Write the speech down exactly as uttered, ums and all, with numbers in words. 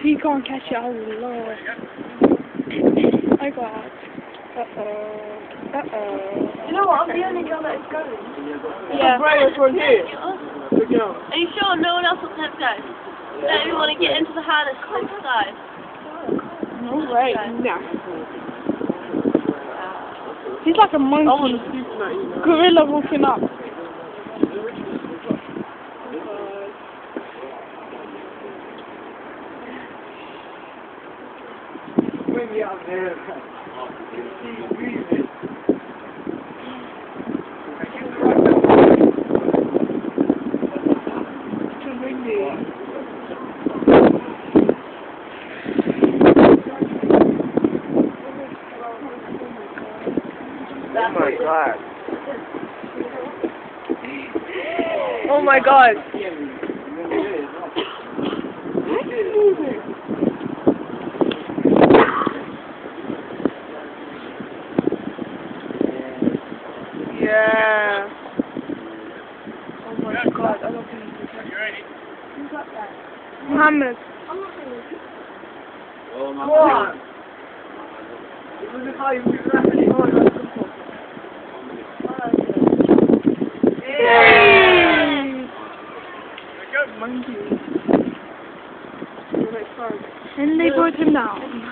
He can't catch it. Oh lord. Oh god. Uh oh. Uh oh. You know what? I'm the only girl that is going. Yeah. Right, one here. Look out. Are you sure no one else wants to have to go? Don't we want to get into the harness and decide? No way. Nah. He's like a monkey. I want to sleep tonight, you know. Gorilla walking up. Windy out there. It's breathing. It's too windy. Oh my god. Oh my god. Yeah. Oh my god, I don't think you ready? Who's got that? Muhammad. I'm not ready. Oh my god. It was a high move rapidly. Oh my god. Yay! Monkey. And they brought him down.